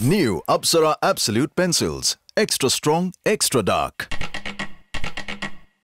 New Apsara Absolute Pencils. Extra strong, extra dark.